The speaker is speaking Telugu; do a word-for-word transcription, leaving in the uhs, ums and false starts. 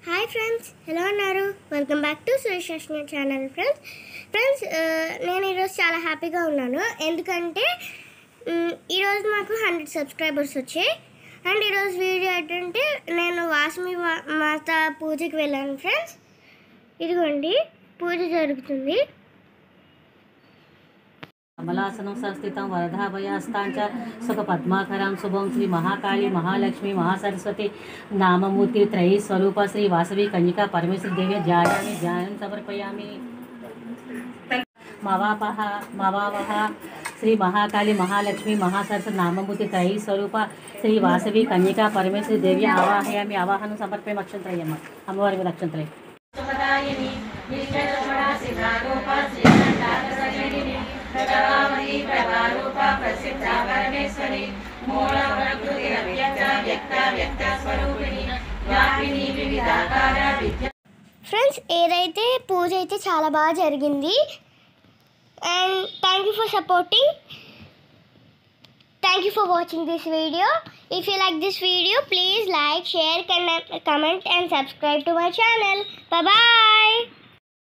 హాయ్ ఫ్రెండ్స్, ఎలా ఉన్నారు? Welcome back to Suresh channel. Friends friends నేను ఈరోజు చాలా హ్యాపీగా ఉన్నాను. ఎందుకంటే ఈరోజు మాకు హండ్రెడ్ సబ్స్క్రైబర్స్ వచ్చాయి. అండ్ ఈరోజు వీడియో ఏంటంటే నేను వాసవి మాత పూజకి వెళ్ళాను ఫ్రెండ్స్. ఇదిగోండి పూజ జరుగుతుంది. कमलासनं संस्थितं वरदाभयास्ताञ्च सुखपद्माकरां शुभं श्री महाकाली महालक्ष्मी महासरस्वती नाममूर्ति त्रयी स्वरूप श्री वासवी कन्यका परमेश्वरी देवी ध्यायामि ध्यानं समर्पयामि। मवापः मवावः श्री महाकाली महालक्ष्मी महासरस्वती नाममूर्ति त्रयी स्वरूप श्री वासवी कन्यका परमेश्वरी देवी आवाहयामि आवाहनं समर्पयामि। अक्षंत्रयम् अम्मवारि अक्षंत्रय प्रभावती प्रभारूपा प्रसिद्धा परमेश्वरी मूलप्रकृति अव्यक्ता व्यक्ता व्यक्ता स्वरूपिणी व्यापिनी विविधाकार विद्या। ఫ్రెండ్స్ ఏదైతే పూజ అయితే చాలా బాగా జరిగింది. And thank you for supporting. Thank you for watching this video. If you like this video please like, share, comment and subscribe to my channel. Bye bye.